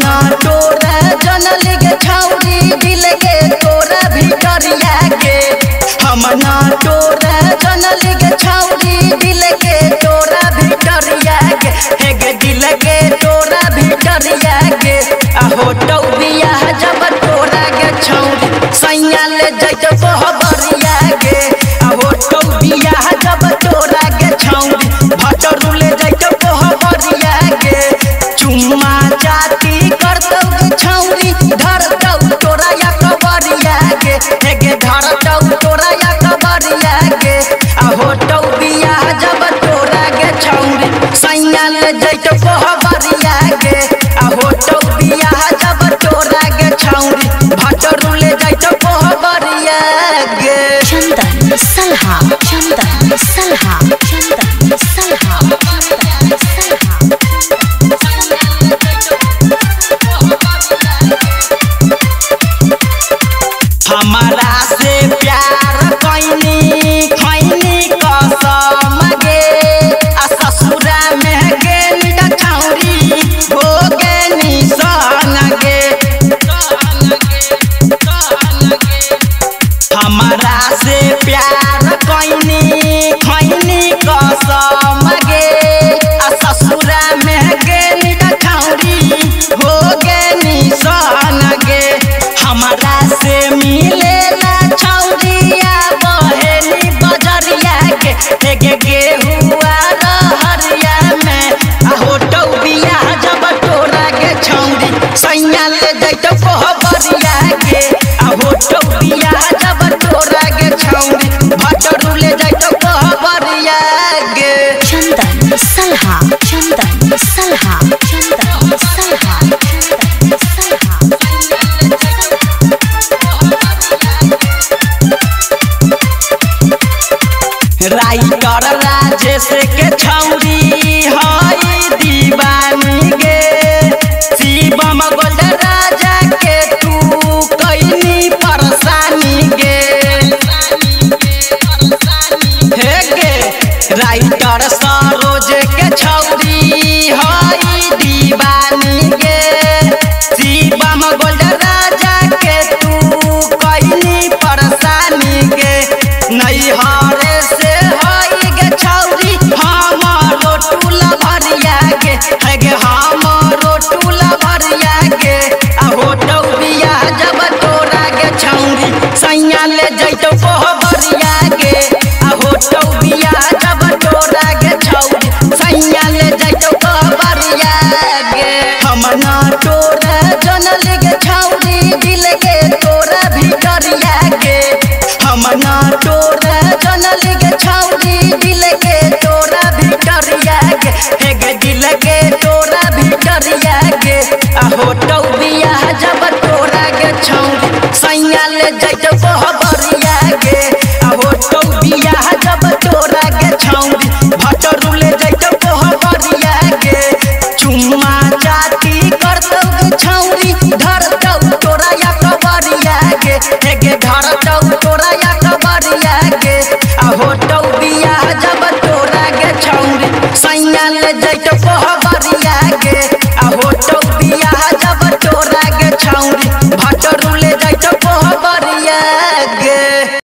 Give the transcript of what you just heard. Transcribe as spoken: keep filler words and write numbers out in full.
हमना तोरा जनल गे छौरी दिल के तोरा भितरिया के हमना तोरा जनल गे छौरी दिल के तोरा भितरिया के हे गे दिल के तोरा भितरिया के आ होटौ बियाह जब तोरा गे छौरी सैया ले जइतो बहबरिया के आ होटौ बियाह जब तोरा गे छौरी भटरू ले जइतो बहबरिया के चुम्मा जाती करतौ छौरी धरतौ तोरा या कबरिया के हे गे धरतौ तोरा या कबरिया के आ होटौ बियाह जब तोरा गे छौरी सैया ले जइतो बहबरिया के आ होटौ बियाह जब तोरा गे छौरी भटरू ले जइतो बहबरिया के चंदन सलहा चंदन सलहा चंदन सलहा चंदन सलहा हमारा से प्यार कैनी खैनी कसम गे आ ससुरा में गेनी छौरी हो गेनी सन गे हमारा से प्यार कैनी खैनी कसम गे आ ससुरा में गेनी छौरी हो गेनी सन गे हमारा से मिलेला छौरिया बहेली बजरिया के हे गे गेहुआ रहरिया में आ होटौ बियाह जब तोरा गे छौरी सैया ले जइतो बहबरिया के आ होटौ बियाह जब तोरा गे छौरी भटरू ले जइतो बहबरिया के चंदन सलहा चंदन सलहा चंदन सलहा चंदन सलहा राइटर राजेश के छौरी हई दीवानी गे शिवम गोल्ड राजा के तू कैनी परेशानी गे हे गे राइटर सरोज के छौरी हई दीवानी गे शिवम गोल्ड राजा के तू कैनी परेशानी गे नहीं हरे से हई गे छौरी हमरो टूला भरिया के हे गे हमरो टूला भरिया के आ होटौ बियाह जब तोरा गे छौरी सैया ले जइतो बहबरिया के आ होटौ बियाह जब तोरा गे छौरी सैया ले जइतो बहबरिया के हमना तोरा जनल गे छौरी दिल के तोरा भितरिया के हमना तोरा जनल गे छौरी दिल के तोरा भितरिया के हे गे दिल के तोरा भितरिया के आ होटौ बियाह जब तोरा गे छौरी सैया ले जइतो बहबरिया के आ होटौ बियाह जब तोरा गे छौरी भटरू ले जइतो बहबरिया के चुम्मा जाती करतौ छौरी धरतौ तोरा या कबरिया के हे गे धरतौ तोरा या कबरिया के आ होटौ बियाह जब तोरा गे छौरी सैया ले जइतो बहबरिया के आ होटौ बियाह जब तोरा गे छौरी भटरू ले